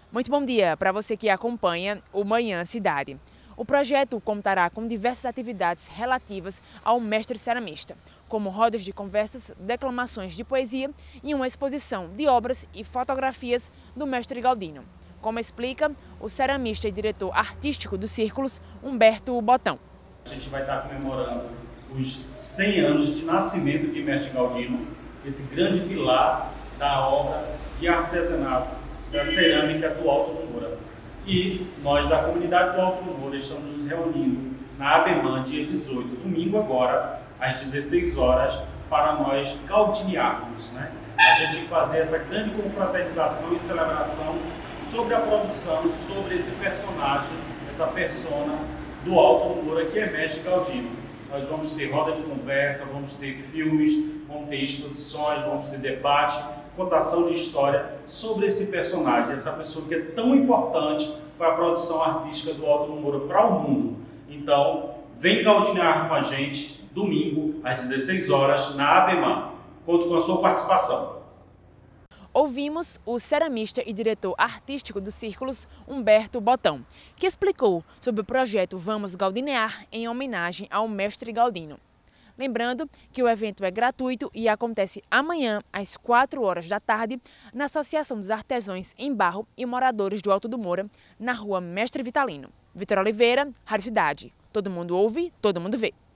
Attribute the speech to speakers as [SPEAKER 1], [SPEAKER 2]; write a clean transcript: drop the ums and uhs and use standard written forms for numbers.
[SPEAKER 1] Muito bom dia para você que acompanha o Manhã Cidade. O projeto contará com diversas atividades relativas ao mestre ceramista, como rodas de conversas, declamações de poesia e uma exposição de obras e fotografias do mestre Galdino, como explica o ceramista e diretor artístico dos Círculos, Humberto Botão.
[SPEAKER 2] A gente vai estar comemorando os 100 anos de nascimento de mestre Galdino, esse grande pilar da obra de artesanato da cerâmica do Alto do Moura. E nós da comunidade do Alto do Moura estamos nos reunindo na ABEMAN, dia 18, domingo agora, às 16 horas, para nós galdiniarmos, né? A gente fazer essa grande confraternização e celebração sobre a produção, sobre esse personagem, essa persona do Alto do Moura, que é mestre Galdino. Nós vamos ter roda de conversa, vamos ter filmes, vamos ter exposições, vamos ter debate, contação de história sobre esse personagem, essa pessoa que é tão importante para a produção artística do Alto do Moura para o mundo. Então, vem galdiniar com a gente, domingo, às 16 horas, na ABEMAN. Conto com a sua participação.
[SPEAKER 1] Ouvimos o ceramista e diretor artístico dos Círculos, Humberto Botão, que explicou sobre o projeto Vamos Galdinear em homenagem ao mestre Galdino. Lembrando que o evento é gratuito e acontece amanhã, às 4 horas da tarde, na Associação dos Artesãos em Barro e Moradores do Alto do Moura, na rua Mestre Vitalino. Vitor Oliveira, Rádio Cidade. Todo mundo ouve, todo mundo vê.